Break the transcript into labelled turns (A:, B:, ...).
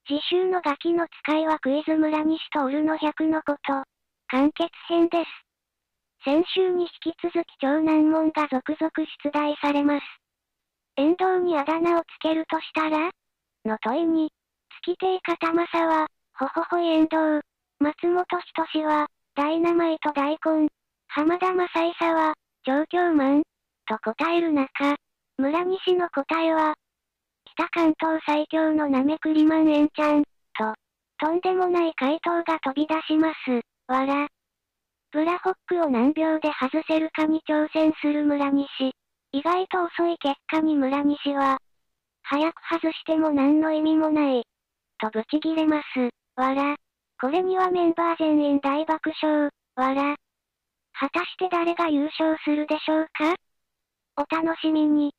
A: 次週のガキの使いはクイズ村西とオルの100のこと。完結編です。先週に引き続き超難問が続々出題されます。遠藤にあだ名をつけるとしたらの問いに、月亭片正は、ほほほい遠藤。松本人志は、ダイナマイト大根。浜田正勲は、状況マン。と答える中、村西の答えは、北関東最強のナメクリマンエンちゃん。と、とんでもない回答が飛び出します。わら。ブラホックを何秒で外せるかに挑戦する村西。意外と遅い結果に村西は、早く外しても何の意味もない。とブチギレます。わら。これにはメンバー全員大爆笑。わら。果たして誰が優勝するでしょうか？お楽しみに。